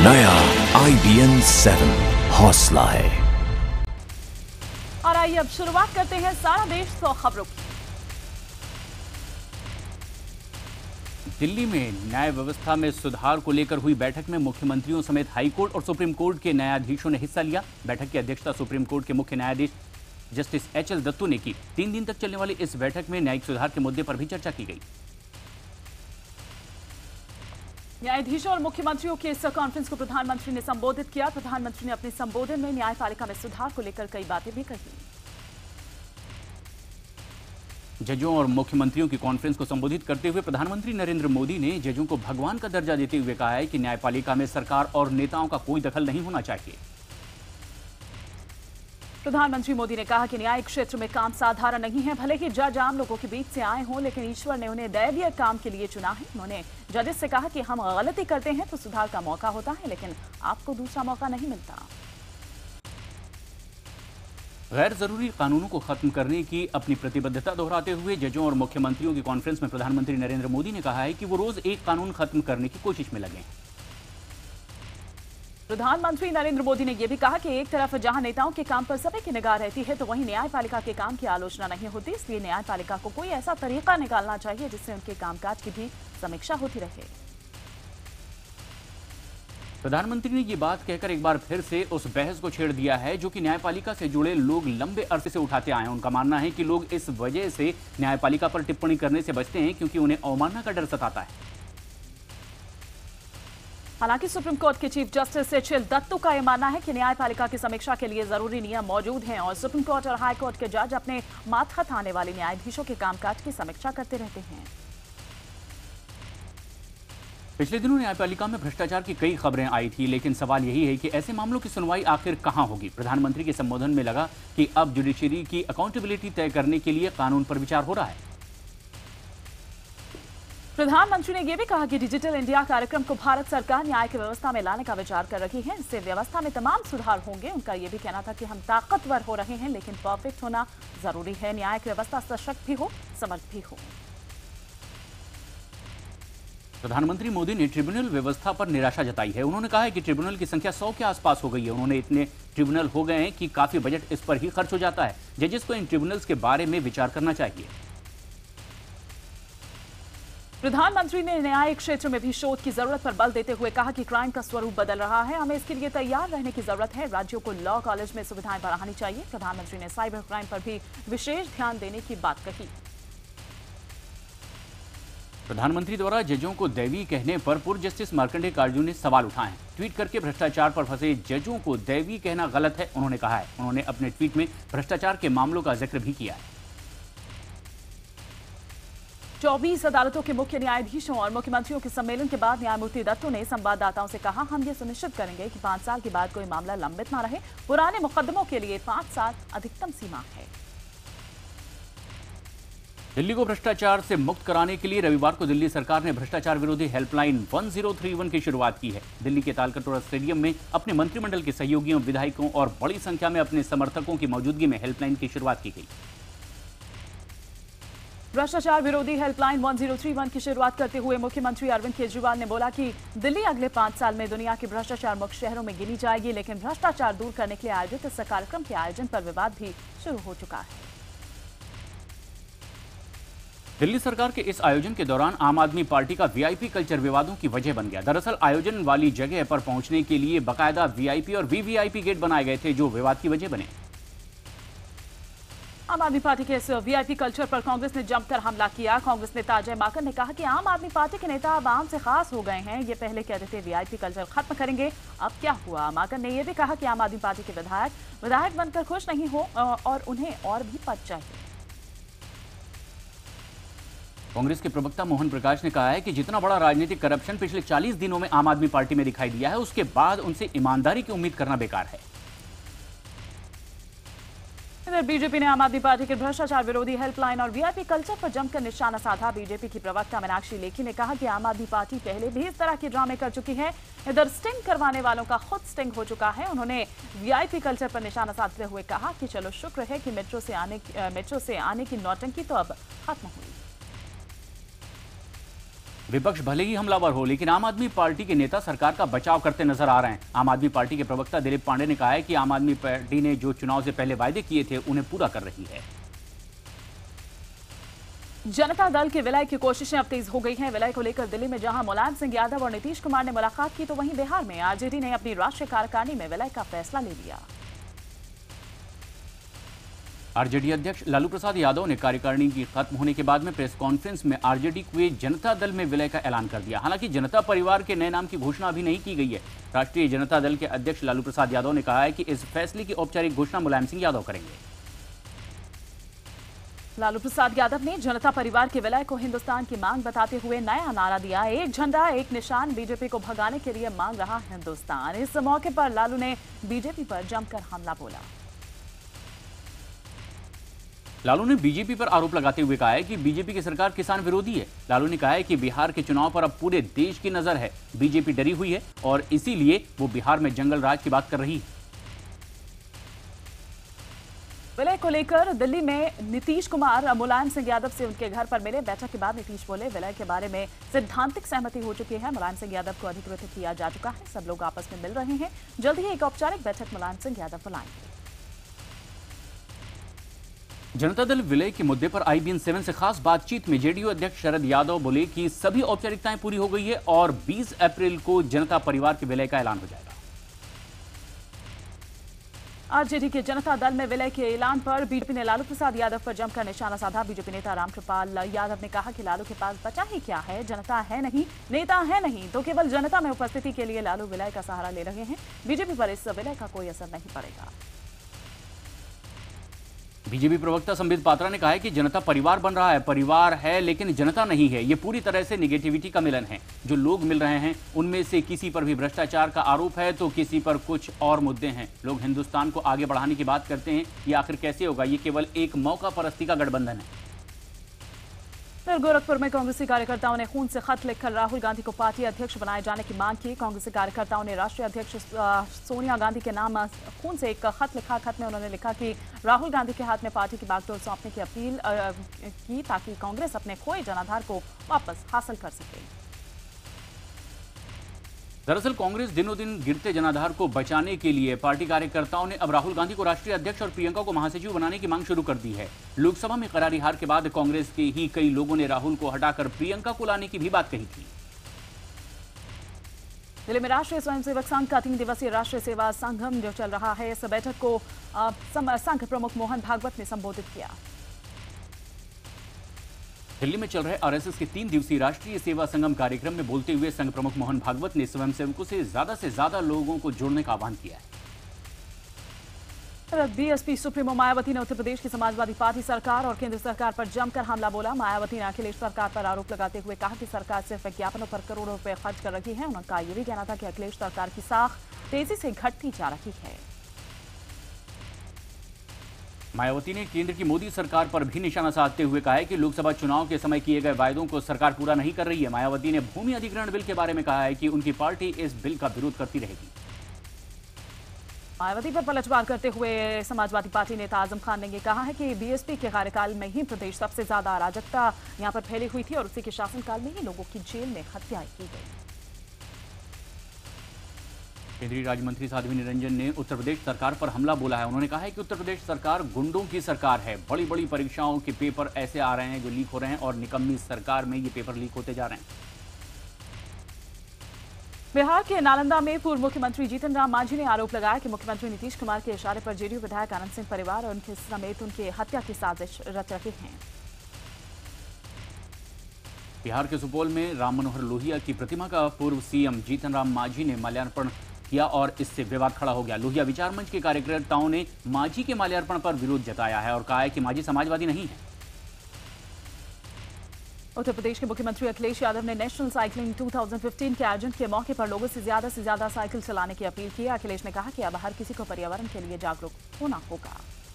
नया IBN 7 हौसला है। और आइए अब शुरुआत करते हैं सारा देश 100 खबरों की। दिल्ली में न्याय व्यवस्था में सुधार को लेकर हुई बैठक में मुख्यमंत्रियों समेत हाईकोर्ट और सुप्रीम कोर्ट के न्यायाधीशों ने हिस्सा लिया। बैठक की अध्यक्षता सुप्रीम कोर्ट के मुख्य न्यायाधीश जस्टिस HL दत्तू ने की। 3 दिन तक चलने वाली इस बैठक में न्यायिक सुधार के मुद्दे पर भी चर्चा की गई। न्यायाधीशों और मुख्यमंत्रियों के इस कॉन्फ्रेंस को प्रधानमंत्री ने संबोधित किया। प्रधानमंत्री ने अपने संबोधन में न्यायपालिका में सुधार को लेकर कई बातें भी कही। जजों और मुख्यमंत्रियों की कॉन्फ्रेंस को संबोधित करते हुए प्रधानमंत्री नरेंद्र मोदी ने जजों को भगवान का दर्जा देते हुए कहा है कि न्यायपालिका में सरकार और नेताओं का कोई दखल नहीं होना चाहिए। प्रधानमंत्री मोदी ने कहा कि न्यायिक क्षेत्र में काम साधारण नहीं है। भले ही जज आम लोगों के बीच से आए हों, लेकिन ईश्वर ने उन्हें दैवीय काम के लिए चुना है। उन्होंने जजेस से कहा कि हम गलती करते हैं तो सुधार का मौका होता है, लेकिन आपको दूसरा मौका नहीं मिलता। गैर जरूरी कानूनों को खत्म करने की अपनी प्रतिबद्धता दोहराते हुए जजों और मुख्यमंत्रियों की कॉन्फ्रेंस में प्रधानमंत्री नरेंद्र मोदी ने कहा है कि वो रोज एक कानून खत्म करने की कोशिश में लगे हैं। प्रधानमंत्री नरेंद्र मोदी ने यह भी कहा कि एक तरफ जहां नेताओं के काम पर सभी की निगाह रहती है, तो वहीं न्यायपालिका के काम की आलोचना नहीं होती। इसलिए न्यायपालिका को कोई ऐसा तरीका निकालना चाहिए जिससे उनके कामकाज की भी समीक्षा होती रहे। प्रधानमंत्री ने ये बात कहकर एक बार फिर से उस बहस को छेड़ दिया है जो कि न्यायपालिका से जुड़े लोग लंबे अरसे से उठाते आए हैं। उनका मानना है कि लोग इस वजह से न्यायपालिका पर टिप्पणी करने से बचते हैं क्योंकि उन्हें अवमानना का डर सताता है। हालांकि सुप्रीम कोर्ट के चीफ जस्टिस HL दत्तू का यह मानना है कि न्यायपालिका की समीक्षा के लिए जरूरी नियम मौजूद हैं और सुप्रीम कोर्ट और हाई कोर्ट के जज अपने मातहत आने वाले न्यायाधीशों के कामकाज की समीक्षा करते रहते हैं। पिछले दिनों न्यायपालिका में भ्रष्टाचार की कई खबरें आई थी, लेकिन सवाल यही है कि ऐसे मामलों की सुनवाई आखिर कहां होगी। प्रधानमंत्री के संबोधन में लगा कि अब जुडिशरी की अकाउंटेबिलिटी तय करने के लिए कानून पर विचार हो रहा है। प्रधानमंत्री ने यह भी कहा कि डिजिटल इंडिया कार्यक्रम को भारत सरकार न्याय की व्यवस्था में लाने का विचार कर रही है। इससे व्यवस्था में तमाम सुधार होंगे। उनका यह भी कहना था कि हम ताकतवर हो रहे हैं, लेकिन परफेक्ट होना जरूरी है। न्यायिक व्यवस्था सशक्त भी हो, समर्थ भी हो। प्रधानमंत्री मोदी ने ट्रिब्यूनल व्यवस्था पर निराशा जताई है। उन्होंने कहा है कि ट्रिब्यूनल की संख्या 100 के आसपास हो गई है। उन्होंने इतने ट्रिब्यूनल हो गए हैं कि काफी बजट इस पर ही खर्च हो जाता है। जजेस को इन ट्रिब्यूनल्स के बारे में विचार करना चाहिए। प्रधानमंत्री ने न्यायिक क्षेत्र में भी शोध की जरूरत पर बल देते हुए कहा कि क्राइम का स्वरूप बदल रहा है। हमें इसके लिए तैयार रहने की जरूरत है। राज्यों को लॉ कॉलेज में सुविधाएं बढ़ानी चाहिए। प्रधानमंत्री ने साइबर क्राइम पर भी विशेष ध्यान देने की बात कही। प्रधानमंत्री द्वारा जजों को दैवीय कहने पर पूर्व जस्टिस मार्कंडेय कार्जू ने सवाल उठाए हैं। ट्वीट करके भ्रष्टाचार पर फंसे जजों को दैवीय कहना गलत है, उन्होंने कहा है। उन्होंने अपने ट्वीट में भ्रष्टाचार के मामलों का जिक्र भी किया है। 24 अदालतों के मुख्य न्यायाधीशों और मुख्यमंत्रियों के सम्मेलन के बाद न्यायमूर्ति दत्तू ने संवाददाताओं से कहा, हम ये सुनिश्चित करेंगे कि 5 साल के बाद कोई मामला लंबित न रहे। पुराने मुकदमों के लिए 5 साल अधिकतम सीमा है। दिल्ली को भ्रष्टाचार से मुक्त कराने के लिए रविवार को दिल्ली सरकार ने भ्रष्टाचार विरोधी हेल्पलाइन 1031 की शुरुआत की है। दिल्ली के तालकटोरा स्टेडियम में अपने मंत्रिमंडल के सहयोगियों, विधायकों और बड़ी संख्या में अपने समर्थकों की मौजूदगी में हेल्पलाइन की शुरुआत की गई। भ्रष्टाचार विरोधी हेल्पलाइन 1031 की शुरुआत करते हुए मुख्यमंत्री अरविंद केजरीवाल ने बोला कि दिल्ली अगले 5 साल में दुनिया के भ्रष्टाचार मुक्त शहरों में गिनी जाएगी। लेकिन भ्रष्टाचार दूर करने के लिए आयोजित इस कार्यक्रम के आयोजन पर विवाद भी शुरू हो चुका है। दिल्ली सरकार के इस आयोजन के दौरान आम आदमी पार्टी का VIP कल्चर विवादों की वजह बन गया। दरअसल आयोजन वाली जगह पर पहुंचने के लिए बाकायदा VIP और VVIP गेट बनाए गए थे, जो विवाद की वजह बने। आम आदमी पार्टी के इस VIP कल्चर पर कांग्रेस ने जमकर हमला किया। कांग्रेस नेता अजय माकन ने कहा कि आम आदमी पार्टी के नेता अब आम से खास हो गए हैं। ये पहले कहते थे VIP कल्चर खत्म करेंगे, अब क्या हुआ। माकन ने यह भी कहा कि आम आदमी पार्टी के विधायक बनकर खुश नहीं हो और उन्हें और भी पद चाहिए। कांग्रेस के प्रवक्ता मोहन प्रकाश ने कहा है कि जितना बड़ा राजनीतिक करप्शन पिछले 40 दिनों में आम आदमी पार्टी में दिखाई दिया है, उसके बाद उनसे ईमानदारी की उम्मीद करना बेकार है। इधर बीजेपी ने आम आदमी पार्टी के भ्रष्टाचार विरोधी हेल्पलाइन और VIP कल्चर पर जमकर निशाना साधा। बीजेपी की प्रवक्ता मीनाक्षी लेखी ने कहा कि आम आदमी पार्टी पहले भी इस तरह के ड्रामे कर चुकी है। इधर स्टिंग करवाने वालों का खुद स्टिंग हो चुका है। उन्होंने VIP कल्चर पर निशाना साधते हुए कहा कि चलो शुक्र है कि मेट्रो से आने की नौटंकी तो अब खत्म हुई। विपक्ष भले ही हमलावर हो, लेकिन आम आदमी पार्टी के नेता सरकार का बचाव करते नजर आ रहे हैं। आम आदमी पार्टी के प्रवक्ता दिलीप पांडे ने कहा है कि आम आदमी पार्टी ने जो चुनाव से पहले वायदे किए थे उन्हें पूरा कर रही है। जनता दल के विलय की कोशिशें अब तेज हो गई हैं। विलय को लेकर दिल्ली में जहां मुलायम सिंह यादव और नीतीश कुमार ने मुलाकात की, तो वहीं बिहार में आरजेडी ने अपनी राष्ट्रीय कार्यकारिणी में विलय का फैसला ले लिया। आरजेडी अध्यक्ष लालू प्रसाद यादव ने कार्यकारिणी की खत्म होने के बाद में प्रेस कॉन्फ्रेंस में आरजेडी के जनता दल में विलय का ऐलान कर दिया। हालांकि जनता परिवार के नए नाम की घोषणा अभी नहीं की गई है। राष्ट्रीय जनता दल के अध्यक्ष लालू प्रसाद यादव ने कहा है कि इस फैसले की औपचारिक घोषणा मुलायम सिंह यादव करेंगे। लालू प्रसाद यादव ने जनता परिवार के विलय को हिंदुस्तान की मांग बताते हुए नया नारा दिया, एक झंडा एक निशान, बीजेपी को भगाने के लिए मांग रहा हिंदुस्तान। इस मौके पर लालू ने बीजेपी पर जमकर हमला बोला। लालू ने बीजेपी पर आरोप लगाते हुए कहा है कि बीजेपी की सरकार किसान विरोधी है। लालू ने कहा है कि बिहार के चुनाव पर अब पूरे देश की नजर है, बीजेपी डरी हुई है और इसीलिए वो बिहार में जंगल राज की बात कर रही है। विलय को लेकर दिल्ली में नीतीश कुमार मुलायम सिंह यादव से उनके घर पर मिले। बैठक के बाद नीतीश बोले, विलय के बारे में सैद्धांतिक सहमति हो चुकी है। मुलायम सिंह यादव को अधिकृत किया जा चुका है। सब लोग आपस में मिल रहे हैं। जल्द ही एक औपचारिक बैठक मुलायम सिंह यादव बुलाएंगे। जनता दल विलय के मुद्दे पर IBN 7 से खास बातचीत में जेडीयू अध्यक्ष शरद यादव बोले कि सभी औपचारिकताएं पूरी हो गई है और 20 अप्रैल को जनता परिवार के विलय का ऐलान हो जाएगा। आरजेडी के जनता दल में विलय के ऐलान पर बीजेपी ने लालू प्रसाद यादव पर जमकर निशाना साधा। बीजेपी नेता रामकृपाल यादव ने कहा कि लालू के पास बचा ही क्या है, जनता है नहीं, नेता है नहीं, तो केवल जनता में उपस्थिति के लिए लालू विलय का सहारा ले रहे हैं। बीजेपी पर इस विलय का कोई असर नहीं पड़ेगा। बीजेपी प्रवक्ता संबित पात्रा ने कहा है कि जनता परिवार बन रहा है, परिवार है लेकिन जनता नहीं है। ये पूरी तरह से निगेटिविटी का मिलन है। जो लोग मिल रहे हैं उनमें से किसी पर भी भ्रष्टाचार का आरोप है तो किसी पर कुछ और मुद्दे हैं। लोग हिंदुस्तान को आगे बढ़ाने की बात करते हैं, ये आखिर कैसे होगा? ये केवल एक मौका परस्ती का गठबंधन है। फिर गोरखपुर में कांग्रेसी कार्यकर्ताओं ने खून से खत लिखकर राहुल गांधी को पार्टी अध्यक्ष बनाए जाने की मांग की। कांग्रेसी कार्यकर्ताओं ने राष्ट्रीय अध्यक्ष सोनिया गांधी के नाम खून से एक खत लिखा। खत में उन्होंने लिखा कि राहुल गांधी के हाथ में पार्टी की बागडोर सौंपने की अपील की ताकि कांग्रेस अपने खोए जनाधार को वापस हासिल कर सके। दरअसल कांग्रेस दिनों दिन गिरते जनाधार को बचाने के लिए पार्टी कार्यकर्ताओं ने अब राहुल गांधी को राष्ट्रीय अध्यक्ष और प्रियंका को महासचिव बनाने की मांग शुरू कर दी है। लोकसभा में करारी हार के बाद कांग्रेस के ही कई लोगों ने राहुल को हटाकर प्रियंका को लाने की भी बात कही थी। दिल्ली में राष्ट्रीय स्वयंसेवक संघ का 3 दिवसीय राष्ट्रीय सेवा संगम जो चल रहा है, इस बैठक को संघ प्रमुख मोहन भागवत ने संबोधित किया। दिल्ली में चल रहे आरएसएस के 3 दिवसीय राष्ट्रीय सेवा संगम कार्यक्रम में बोलते हुए संघ प्रमुख मोहन भागवत ने स्वयंसेवकों से ज्यादा लोगों को जोड़ने का आह्वान किया है। बीएसपी सुप्रीमो मायावती ने उत्तर प्रदेश की समाजवादी पार्टी सरकार और केंद्र सरकार पर जमकर हमला बोला। मायावती ने अखिलेश सरकार पर आरोप लगाते हुए कहा कि सरकार सिर्फ विज्ञापनों पर करोड़ों रुपए खर्च कर रही है। उनका यह भी कहना था कि अखिलेश सरकार की साख तेजी से घटती जा रही है। मायावती ने केंद्र की मोदी सरकार पर भी निशाना साधते हुए कहा है कि लोकसभा चुनाव के समय किए गए वायदों को सरकार पूरा नहीं कर रही है। मायावती ने भूमि अधिग्रहण बिल के बारे में कहा है कि उनकी पार्टी इस बिल का विरोध करती रहेगी। मायावती पर पलटवार करते हुए समाजवादी पार्टी नेता आजम खान ने कहा है कि बीएसपी के कार्यकाल में ही प्रदेश सबसे ज्यादा अराजकता यहां पर फैली हुई थी और उसी के शासनकाल में ही लोगों की जेल में हत्याएं की गई। केंद्रीय राज्य मंत्री साध्वी निरंजन ने उत्तर प्रदेश सरकार पर हमला बोला है। उन्होंने कहा है कि उत्तर प्रदेश सरकार गुंडों की सरकार है। बड़ी बड़ी परीक्षाओं के पेपर ऐसे आ रहे हैं जो लीक हो रहे हैं और निकम्मी सरकार में ये पेपर लीक होते जा रहे हैं। बिहार के नालंदा में पूर्व मुख्यमंत्री जीतन राम मांझी ने आरोप लगाया कि मुख्यमंत्री नीतीश कुमार के इशारे पर जेडीयू विधायक आनंद सिंह परिवार और उनके समेत उनके हत्या की साजिश रच रहे हैं। बिहार के सुपौल में राम मनोहर लोहिया की प्रतिमा का पूर्व सीएम जीतन राम मांझी ने माल्यार्पण किया और इससे विवाद खड़ा हो गया। लोहिया विचार मंच के कार्यकर्ताओं ने मांझी के माल्यार्पण पर विरोध जताया है और कहा है कि मांझी समाजवादी नहीं है। उत्तर प्रदेश के मुख्यमंत्री अखिलेश यादव ने नेशनल साइकिलिंग 2015 के आयोजन के मौके पर लोगों से ज्यादा साइकिल चलाने की अपील की। अखिलेश ने कहा कि अब हर किसी को पर्यावरण के लिए जागरूक होना होगा।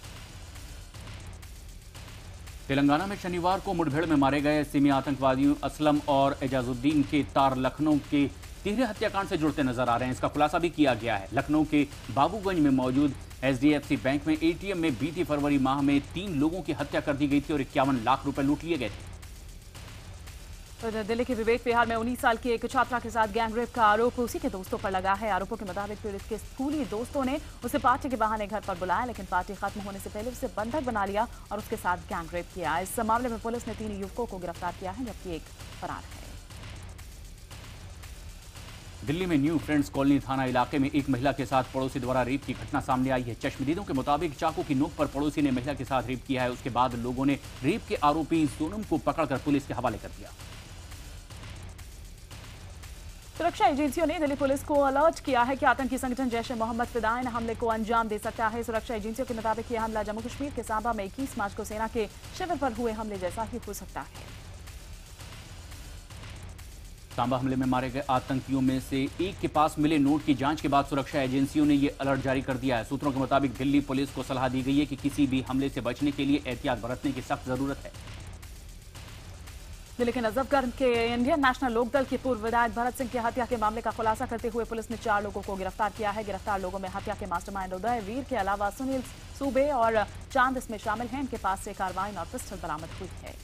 तेलंगाना में शनिवार को मुठभेड़ में मारे गए सिमी आतंकवादियों असलम और एजाजुद्दीन के तार लखनऊ के तिहरे हत्याकांड से जुड़ते नजर आ रहे हैं। इसका खुलासा भी किया गया है। लखनऊ के बाबूगंज में मौजूद HDFC बैंक में ATM में बीती फरवरी माह में 3 लोगों की हत्या कर दी गई थी और 51 लाख रुपए लूट लिए गए थे। तो दिल्ली के विवेक विहार में 19 साल की एक छात्रा के साथ गैंगरेप का आरोप उसी के दोस्तों पर लगा है। आरोपों के मुताबिक पीड़ित के स्कूली दोस्तों ने उसे पार्टी के बहाने घर पर बुलाया, लेकिन पार्टी खत्म होने से पहले उसे बंधक बना लिया और उसके साथ गैंगरेप किया। इस मामले में पुलिस ने 3 युवकों को गिरफ्तार किया है, जबकि एक फरार है। दिल्ली में न्यू फ्रेंड्स कॉलोनी थाना इलाके में एक महिला के साथ पड़ोसी द्वारा रेप की घटना सामने आई है। चश्मदीदों के मुताबिक चाकू की नोक पर पड़ोसी ने महिला के साथ रेप किया है। उसके बाद लोगों ने रेप के आरोपी सोनम को पकड़कर पुलिस के हवाले कर दिया। सुरक्षा एजेंसियों ने दिल्ली पुलिस को अलर्ट किया है कि आतंकी संगठन जैश-ए-मोहम्मद फिदायन हमले को अंजाम दे सकता है। सुरक्षा एजेंसियों के मुताबिक यह हमला जम्मू कश्मीर के सांबा में 21 मार्च को सेना के शिविर पर हुए हमले जैसा ही हो सकता है। सांबा हमले में मारे गए आतंकियों में से एक के पास मिले नोट की जांच के बाद सुरक्षा एजेंसियों ने यह अलर्ट जारी कर दिया है। सूत्रों के मुताबिक दिल्ली पुलिस को सलाह दी गई है कि किसी भी हमले से बचने के लिए एहतियात बरतने की सख्त जरूरत है। दिल्ली के नजफगढ़ के इंडियन नेशनल लोकदल के पूर्व विधायक भरत सिंह की हत्या के मामले का खुलासा करते हुए पुलिस ने 4 लोगों को गिरफ्तार किया है। गिरफ्तार लोगों में हत्या के मास्टरमाइंड उदय वीर के अलावा सुनील सूबे और चांद इसमें शामिल हैं। इनके पास से कार्बाइन और पिस्टल बरामद हुई है।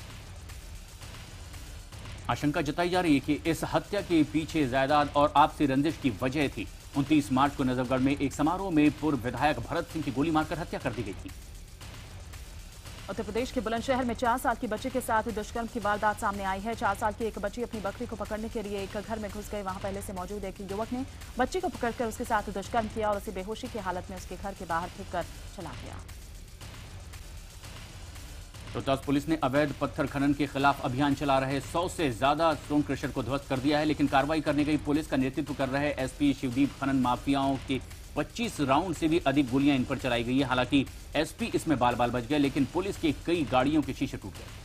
आशंका जताई जा रही है कि इस हत्या के पीछे जायदाद और आपसी रंजिश की वजह थी। 29 मार्च को नजफगढ़ में एक समारोह में पूर्व विधायक भरत सिंह की गोली मारकर हत्या कर दी गई थी। उत्तर प्रदेश के बुलंदशहर में 4 साल की बच्ची के साथ दुष्कर्म की वारदात सामने आई है। 4 साल की एक बच्ची अपनी बकरी को पकड़ने के लिए एक घर में घुस गई। वहां पहले से मौजूद एक युवक ने बच्ची को पकड़कर उसके साथ दुष्कर्म किया और उसे बेहोशी की हालत में उसके घर के बाहर फेंककर चला गया। रोहतास पुलिस ने अवैध पत्थर खनन के खिलाफ अभियान चला रहे 100 से ज्यादा स्टोन क्रशर को ध्वस्त कर दिया है, लेकिन कार्रवाई करने गई पुलिस का नेतृत्व कर रहे एसपी शिवदीप खनन माफियाओं के 25 राउंड से भी अधिक गोलियां इन पर चलाई गई है। हालांकि एसपी इसमें बाल बाल बच गए, लेकिन पुलिस की कई गाड़ियों के शीशे टूट गए।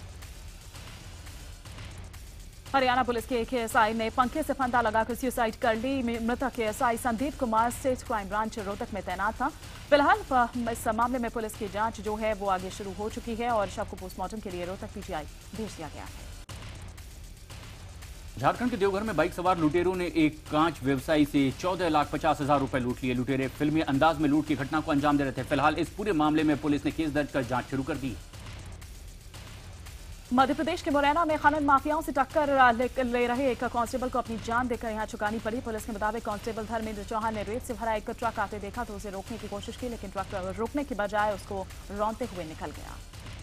हरियाणा पुलिस के एक एएसआई ने पंखे से फंदा लगाकर सुसाइड कर ली। मृतक ASI Sandeep Kumar state crime branch Rohtak में तैनात था। फिलहाल इस मामले में पुलिस की जांच जो है वो आगे शुरू हो चुकी है और शव को पोस्टमार्टम के लिए रोहतक पीजीआई भेज दिया गया है। झारखंड के देवघर में बाइक सवार लुटेरों ने एक कांच व्यवसायी से 14,50,000 रुपए लूट लिए। लुटेरे फिल्मी अंदाज में लूट की घटना को अंजाम दे रहे थे। फिलहाल इस पूरे मामले में पुलिस ने केस दर्ज कर जांच शुरू कर दी। मध्य प्रदेश के मुरैना में खनन माफियाओं से टक्कर ले रहे एक कांस्टेबल को अपनी जान देकर यहां चुकानी पड़ी। पुलिस के मुताबिक कांस्टेबल धर्मेंद्र चौहान ने रेत से भरा एक ट्रक आते देखा तो उसे रोकने की कोशिश की, लेकिन ट्रक रोकने की बजाय उसको रौंदते हुए निकल गया।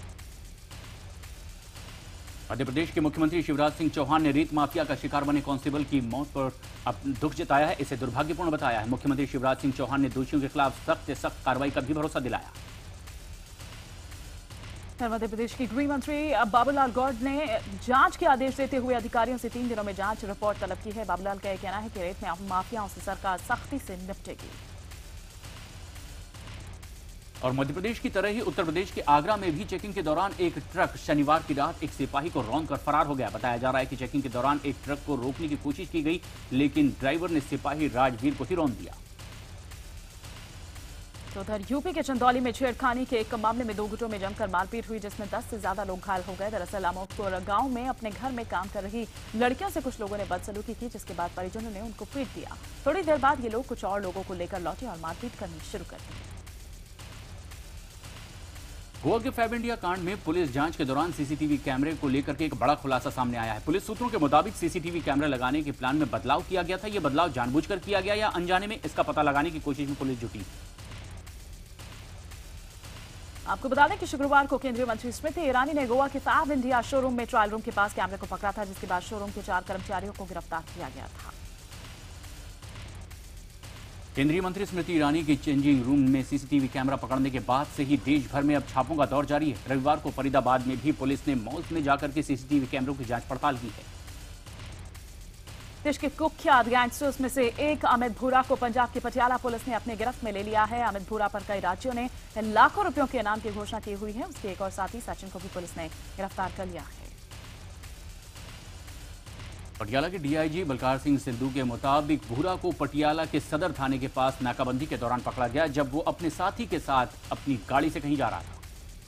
मध्य प्रदेश के मुख्यमंत्री शिवराज सिंह चौहान ने रेत माफिया का शिकार बने कांस्टेबल की मौत पर दुख जताया है। इसे दुर्भाग्यपूर्ण बताया है। मुख्यमंत्री शिवराज सिंह चौहान ने दोषियों के खिलाफ सख्त से सख्त कार्रवाई का भी भरोसा दिलाया। मध्य प्रदेश की गृह मंत्री बाबूलाल गौड़ ने जांच के आदेश देते हुए अधिकारियों से 3 दिनों में जांच रिपोर्ट तलब की है। बाबूलाल का यह कहना है कि रेत में माफियाओं से सरकार सख्ती से निपटेगी। और मध्य प्रदेश की तरह ही उत्तर प्रदेश के आगरा में भी चेकिंग के दौरान एक ट्रक शनिवार की रात एक सिपाही को रौंदकर फरार हो गया। बताया जा रहा है कि चेकिंग के दौरान एक ट्रक को रोकने की कोशिश की गई, लेकिन ड्राइवर ने सिपाही राजवीर को ही रौंद दिया। तो उधर यूपी के चंदौली में छेड़खानी के एक मामले में 2 गुटों में जमकर मारपीट हुई, जिसमें 10 से ज्यादा लोग घायल हो गए। दरअसल अमोदपुर गांव में अपने घर में काम कर रही लड़कियों से कुछ लोगों ने बदसलूकी की, जिसके बाद परिजनों ने उनको पीट दिया। थोड़ी देर बाद ये लोग कुछ और लोगों को लेकर लौटे और मारपीट करनी शुरू कर दी। गोवा के फैब इंडिया कांड में पुलिस जांच के दौरान सीसीटीवी कैमरे को लेकर के एक बड़ा खुलासा सामने आया है। पुलिस सूत्रों के मुताबिक सीसीटीवी कैमरे लगाने के प्लान में बदलाव किया गया था। यह बदलाव जानबूझकर किया गया या अनजाने में, इसका पता लगाने की कोशिश में पुलिस जुटी। आपको बता दें कि शुक्रवार को केंद्रीय मंत्री स्मृति ईरानी ने गोवा के फैब इंडिया शोरूम में ट्रायल रूम के पास कैमरे को पकड़ा था, जिसके बाद शोरूम के 4 कर्मचारियों को गिरफ्तार किया गया था। केंद्रीय मंत्री स्मृति ईरानी की चेंजिंग रूम में सीसीटीवी कैमरा पकड़ने के बाद से ही देश भर में अब छापों का दौर जारी है। रविवार को फरीदाबाद में भी पुलिस ने मॉल्स में जाकर के सीसीटीवी कैमरों की जांच पड़ताल की है। देश के कुख्यात गैंगस्टर्स में से एक अमित भूरा को पंजाब की पटियाला पुलिस ने अपने गिरफ्त में ले लिया है। अमित भूरा पर कई राज्यों ने लाखों रुपयों के इनाम की घोषणा की हुई है। उसके एक और साथी सचिन को भी पुलिस ने गिरफ्तार कर लिया है। पटियाला के डीआईजी बलकार सिंह सिद्धू के मुताबिक भूरा को पटियाला के सदर थाने के पास नाकाबंदी के दौरान पकड़ा गया, जब वो अपने साथी के साथ अपनी गाड़ी से कहीं जा रहा था।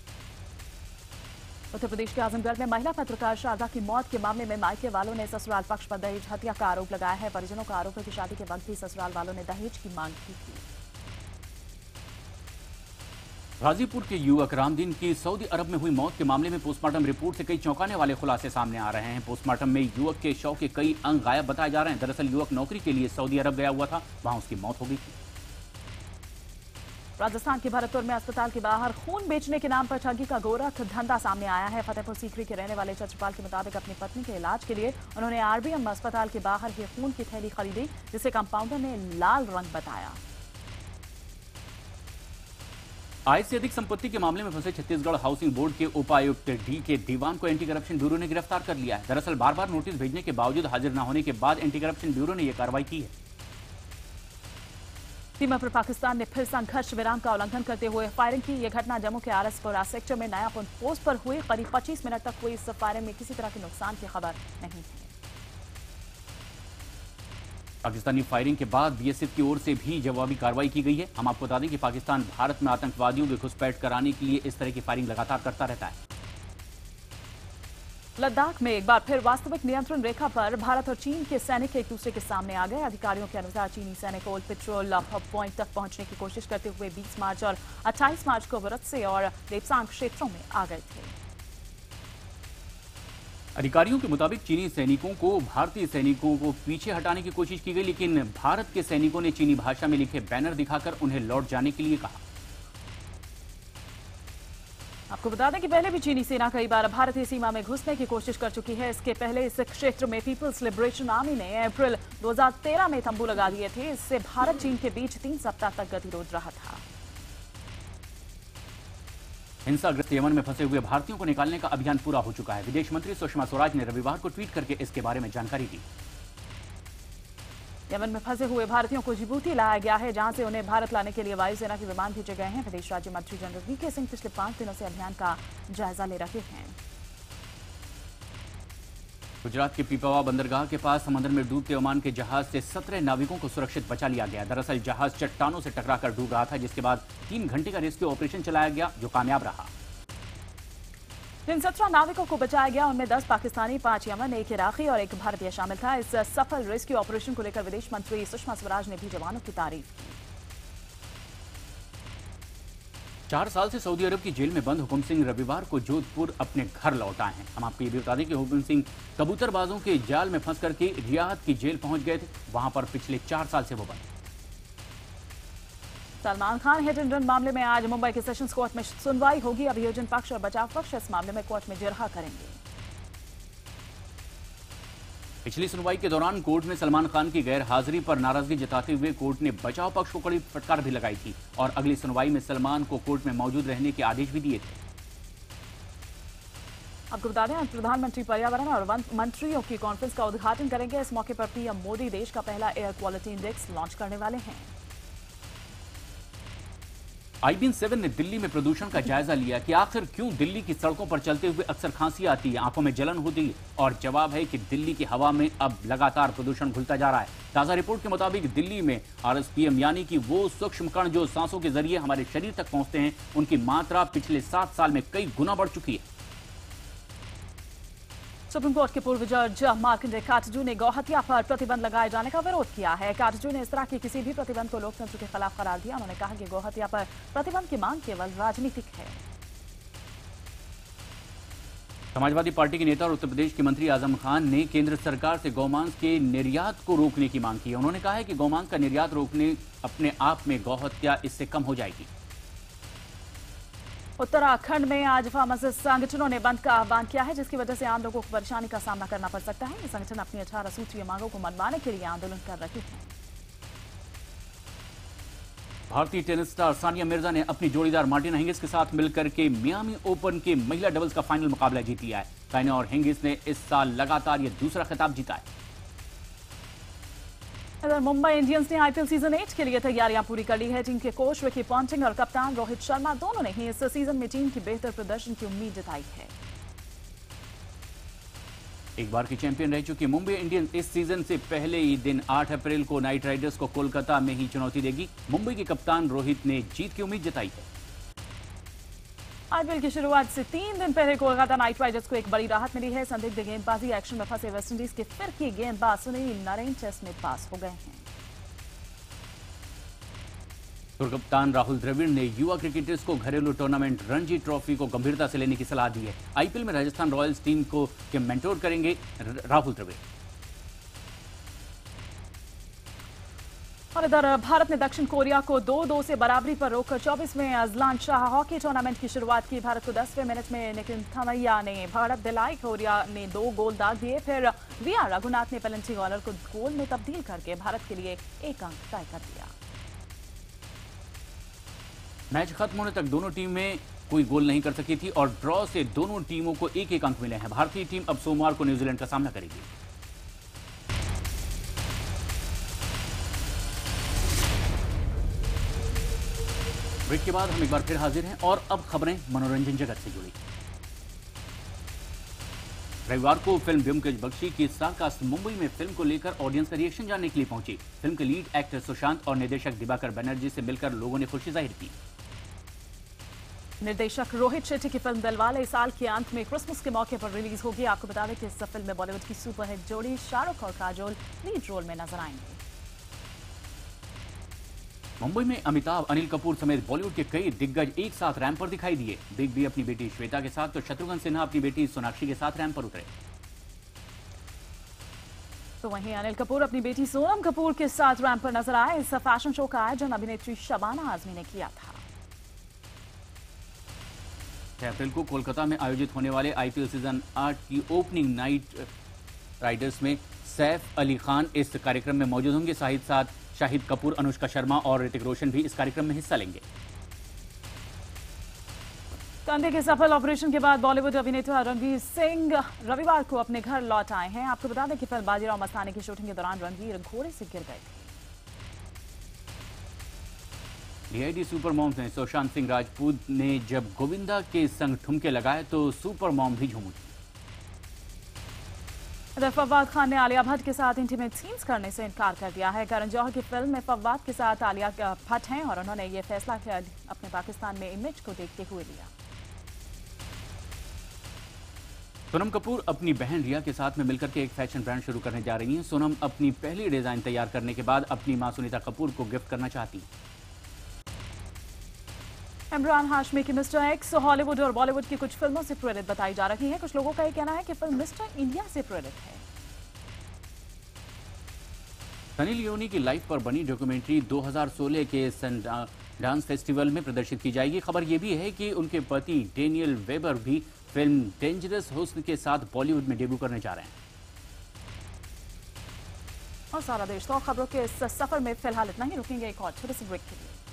उत्तर प्रदेश के आजमगढ़ में महिला पत्रकार शारदा की मौत के मामले में मायके वालों ने ससुराल पक्ष पर दहेज हत्या का आरोप लगाया है। परिजनों का आरोप है कि शादी के वक्त भी ससुराल वालों ने दहेज की मांग की थी। गाजीपुर के युवक रामदीन की सऊदी अरब में हुई मौत के मामले में पोस्टमार्टम रिपोर्ट से कई चौंकाने वाले खुलासे सामने आ रहे हैं। पोस्टमार्टम में युवक के शव के कई अंग गायब बताए जा रहे हैं। दरअसल युवक नौकरी के लिए सऊदी अरब गया हुआ था, वहां उसकी मौत हो गई थी। राजस्थान के भरतपुर में अस्पताल के बाहर खून बेचने के नाम पर ठगी का गोरख धंधा सामने आया है। फतेहपुर सीकरी के रहने वाले चंद्रपाल के मुताबिक अपनी पत्नी के इलाज के लिए उन्होंने आरबीएम अस्पताल के बाहर ही खून की थैली खरीदी, जिसे कंपाउंडर ने लाल रंग बताया। आय से अधिक संपत्ति के मामले में फंसे छत्तीसगढ़ हाउसिंग बोर्ड के उपायुक्त डी के दीवान को एंटी करप्शन ब्यूरो ने गिरफ्तार कर लिया है। दरअसल बार बार नोटिस भेजने के बावजूद हाजिर न होने के बाद एंटी करप्शन ब्यूरो ने यह कार्रवाई की है। सीमा पर पाकिस्तान ने फिर संघर्ष विराम का उल्लंघन करते हुए फायरिंग की। यह घटना जम्मू के आरएसपुरा सेक्टर में नया पोस्ट पर हुई। करीब 25 मिनट तक हुई इस फायरिंग में किसी तरह के नुकसान की खबर नहीं है। पाकिस्तानी फायरिंग के बाद बीएसएफ की ओर से भी जवाबी कार्रवाई की गई है। हम आपको बता दें कि पाकिस्तान भारत में आतंकवादियों की घुसपैठ कराने के लिए इस तरह की फायरिंग लगातार करता रहता है। लद्दाख में एक बार फिर वास्तविक नियंत्रण रेखा पर भारत और चीन के सैनिक एक दूसरे के सामने आ गए। अधिकारियों के अनुसार चीनी सैनिक ओल्ड पेट्रोल पॉइंट तक पहुंचने की कोशिश करते हुए 20 मार्च और 28 मार्च को वरत्से और देपसांग क्षेत्रों में आ गए थे। अधिकारियों के मुताबिक चीनी सैनिकों को भारतीय सैनिकों को पीछे हटाने की कोशिश की गई, लेकिन भारत के सैनिकों ने चीनी भाषा में लिखे बैनर दिखाकर उन्हें लौट जाने के लिए कहा। आपको बता दें कि पहले भी चीनी सेना कई बार भारतीय सीमा में घुसने की कोशिश कर चुकी है। इसके पहले इस क्षेत्र में पीपल्स लिबरेशन आर्मी ने अप्रैल 2013 में तंबू लगा दिए थे। इससे भारत चीन के बीच 3 सप्ताह तक गतिरोध रहा था। हिंसाग्रस्त यमन में फंसे हुए भारतीयों को निकालने का अभियान पूरा हो चुका है। विदेश मंत्री सुषमा स्वराज ने रविवार को ट्वीट करके इसके बारे में जानकारी दी। यमन में फंसे हुए भारतीयों को जिबूती लाया गया है, जहां से उन्हें भारत लाने के लिए वायुसेना के विमान भेजे गए हैं। विदेश राज्य मंत्री जनरल वीके सिंह पिछले 5 दिनों से अभियान का जायजा ले रहे हैं। गुजरात के पीपावा बंदरगाह के पास समुद्र में डूबते ओमान के जहाज से 17 नाविकों को सुरक्षित बचा लिया गया। दरअसल जहाज चट्टानों से टकराकर डूब रहा था, जिसके बाद 3 घंटे का रेस्क्यू ऑपरेशन चलाया गया, जो कामयाब रहा। जिन 17 नाविकों को बचाया गया उनमें 10 पाकिस्तानी, 5 यमन, 1 इराकी और 1 भारतीय शामिल था। इस सफल रेस्क्यू ऑपरेशन को लेकर विदेश मंत्री सुषमा स्वराज ने भी जवानों की तारीफ की। 4 साल से सऊदी अरब की जेल में बंद हुकुम सिंह रविवार को जोधपुर अपने घर लौट आए हैं। हम आपको ये भी बता दें कि हुकुम सिंह कबूतरबाजों के जाल में फंस करके रियाद की जेल पहुंच गए थे। वहां पर पिछले 4 साल से वो बंद। Salman Khan hit and run मामले में आज मुंबई के सेशंस कोर्ट में सुनवाई होगी। अभियोजन पक्ष और बचाव पक्ष इस मामले में कोर्ट में जिरहा करेंगे। पिछली सुनवाई के दौरान कोर्ट में सलमान खान की गैर हाजिरी पर नाराजगी जताते हुए कोर्ट ने बचाव पक्ष को कड़ी फटकार भी लगाई थी और अगली सुनवाई में सलमान को कोर्ट में मौजूद रहने के आदेश भी दिए थे। आपको बता दें, आज प्रधानमंत्री पर्यावरण और वन मंत्रियों की कॉन्फ्रेंस का उद्घाटन करेंगे। इस मौके पर पीएम मोदी देश का पहला एयर क्वालिटी इंडेक्स लॉन्च करने वाले हैं। IBN 7 ने दिल्ली में प्रदूषण का जायजा लिया कि आखिर क्यों दिल्ली की सड़कों पर चलते हुए अक्सर खांसी आती है, आंखों में जलन होती है, और जवाब है कि दिल्ली की हवा में अब लगातार प्रदूषण घुलता जा रहा है। ताजा रिपोर्ट के मुताबिक दिल्ली में RSPM यानी कि वो सूक्ष्म कण जो सांसों के जरिए हमारे शरीर तक पहुंचते हैं, उनकी मात्रा पिछले 7 साल में कई गुना बढ़ चुकी है। सुप्रीम कोर्ट के पूर्व जज मार्कंडेय काटजू ने गौहत्या पर प्रतिबंध लगाए जाने का विरोध किया है। काटजू ने इस तरह के किसी भी प्रतिबंध को लोकतंत्र के खिलाफ करार दिया। उन्होंने कहा कि गौहत्या पर प्रतिबंध की मांग केवल राजनीतिक है। समाजवादी पार्टी के नेता और उत्तर प्रदेश के मंत्री आजम खान ने केंद्र सरकार से गौमांस के निर्यात को रोकने की मांग की है। उन्होंने कहा है कि गौमांस का निर्यात रोकने अपने आप में गौहत्या इससे कम हो जाएगी। उत्तराखंड में आज फार्मासिस्ट संगठनों ने बंद का आह्वान किया है, जिसकी वजह से आम लोगों को परेशानी का सामना करना पड़ सकता है। ये संगठन अपनी 18 सूत्रीय मांगों को मनवाने के लिए आंदोलन कर रहे हैं। भारतीय टेनिस स्टार सानिया मिर्जा ने अपनी जोड़ीदार मार्टिना हिंगिस के साथ मिलकर के मियामी ओपन के महिला डबल्स का फाइनल मुकाबला जीत लिया है। सानिया और हिंगिस ने इस साल लगातार ये दूसरा खिताब जीता है। इधर मुंबई इंडियंस ने IPL सीजन 8 के लिए तैयारियां पूरी कर ली है। टीम के कोच विकी पॉन्टिंग और कप्तान रोहित शर्मा दोनों ने ही इस सीजन में टीम की बेहतर प्रदर्शन की उम्मीद जताई है। एक बार की चैंपियन रह चुकी मुंबई इंडियंस इस सीजन से पहले ही दिन 8 अप्रैल को नाइट राइडर्स को कोलकाता में ही चुनौती देगी। मुंबई के कप्तान रोहित ने जीत की उम्मीद जताई है। IPL की शुरुआत से 3 दिन पहले कोलकाता नाइट राइडर्स को एक बड़ी राहत मिली है। संदिग्ध गेंदबाजी एक्शन में फंसे वेस्टइंडीज के फिरकी गेंदबाज सुनील नारायण टेस्ट में पास हो गए हैं। तो कप्तान राहुल द्रविड़ ने युवा क्रिकेटर्स को घरेलू टूर्नामेंट रणजी ट्रॉफी को गंभीरता से लेने की सलाह दी है। आईपीएल में राजस्थान रॉयल्स टीम को के मेंटोर करेंगे राहुल द्रविड़। और इधर भारत ने दक्षिण कोरिया को 2-2 से बराबरी पर रोककर 24वें अजलान शाह हॉकी टूर्नामेंट की शुरुआत की। भारत को 10वें मिनट में नितिन थमैया ने बढ़त दिलाई। कोरिया ने 2 गोल दाग दिए। फिर वीआर रघुनाथ ने पेनल्टी कॉर्नर को गोल में तब्दील करके भारत के लिए 1 अंक तय कर दिया। मैच खत्म होने तक दोनों टीमें कोई गोल नहीं कर सकी थी और ड्रॉ से दोनों टीमों को 1-1 अंक मिले हैं। भारतीय टीम अब सोमवार को न्यूजीलैंड का सामना करेगी। ब्रेक के बाद हम एक बार फिर हाजिर हैं और अब खबरें मनोरंजन जगत से जुड़ी। रविवार को फिल्म ब्योमकेश बख्शी की स्टारकास्ट मुंबई में फिल्म को लेकर ऑडियंस का रिएक्शन जानने के लिए पहुंची। फिल्म के लीड एक्टर सुशांत और निर्देशक दिवाकर बनर्जी से मिलकर लोगों ने खुशी जाहिर की। निर्देशक रोहित शेट्टी की फिल्म दिलवाले इस साल के अंत में क्रिसमस के मौके पर रिलीज होगी। आपको बता दें कि इस फिल्म में बॉलीवुड की सुपरहिट जोड़ी शाहरुख और काजोल लीड रोल में नजर आएंगे। मुंबई में अमिताभ, अनिल कपूर समेत बॉलीवुड के कई दिग्गज एक साथ रैंप पर दिखाई दिए। बिग बी अपनी बेटी श्वेता के साथ तो शत्रुघ्न सिन्हा अपनी बेटी सोनाक्षी के साथ रैंप पर उतरे। तो वहीं अनिल कपूर अपनी बेटी सोनम कपूर के साथ रैंप पर नजर आए। इस फैशन शो का आयोजन अभिनेत्री शबाना आजमी ने किया था। 6 अप्रैल को कोलकाता में आयोजित होने वाले आईपीएल सीजन 8 की ओपनिंग नाइट राइडर्स में सैफ अली खान इस कार्यक्रम में मौजूद होंगे। साथ शाहिद कपूर, अनुष्का शर्मा और ऋतिक रोशन भी इस कार्यक्रम में हिस्सा लेंगे। कंधे के सफल ऑपरेशन के बाद बॉलीवुड अभिनेता रणवीर सिंह रविवार को अपने घर लौट आए हैं। आपको बता दें कि फिल्म बाजीराव मस्तानी की शूटिंग के दौरान रणवीर घोड़े से गिर गए थे। डीआईडी सुपर मॉम्स में सुशांत सिंह राजपूत ने जब गोविंदा के संग ठुमके लगाए तो सुपर मॉम भी झूम उठी। फवाद खान ने आलिया भट्ट के साथ इंटीमेट सीन्स करने से इनकार कर दिया है। करण जौहर की फिल्म में फवाद के साथ आलिया भट्ट हैं और उन्होंने ये फैसला अपने पाकिस्तान में इमेज को देखते हुए लिया। सोनम कपूर अपनी बहन रिया के साथ में मिलकर के एक फैशन ब्रांड शुरू करने जा रही हैं। सोनम अपनी पहली डिजाइन तैयार करने के बाद अपनी मां सुनीता कपूर को गिफ्ट करना चाहती हैं। इमरान हाशमी की मिस्टर एक्स हॉलीवुड और बॉलीवुड की कुछ फिल्मों से प्रेरित बताई जा रही है। कुछ लोगों का ये कहना है कि फिल्म मिस्टर इंडिया से प्रेरित है। सनी लियोनी की लाइफ पर बनी डॉक्यूमेंट्री 2016 के डांस फेस्टिवल में प्रदर्शित की जाएगी। खबर यह भी है कि उनके पति डेनियल वेबर भी फिल्म डेंजरस हुस्न के साथ बॉलीवुड में डेब्यू करने जा रहे हैं। और सारा देश तो खबरों के इस सफर में फिलहाल इतना ही। रुकेंगे एक और छोटे से ब्रेक के लिए।